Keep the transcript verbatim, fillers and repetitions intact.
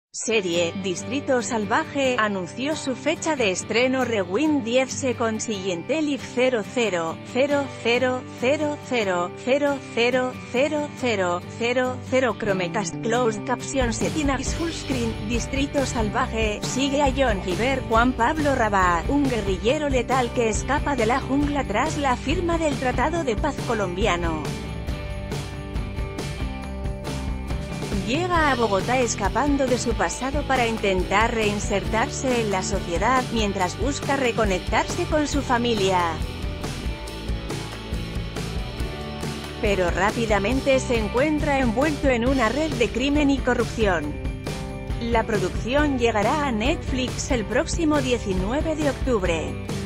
Serie Distrito Salvaje anunció su fecha de estreno. Rewind diez seconds y Intelliv cero cero cero cero cero cero cero cero cero cero cero cero Chromecast Closed Caption Settings Full Screen. Distrito Salvaje sigue a John Giver, Juan Pablo Rabat, un guerrillero letal que escapa de la jungla tras la firma del Tratado de Paz colombiano. Llega a Bogotá escapando de su pasado para intentar reinsertarse en la sociedad, mientras busca reconectarse con su familia. Pero rápidamente se encuentra envuelto en una red de crimen y corrupción. La producción llegará a Netflix el próximo diecinueve de octubre.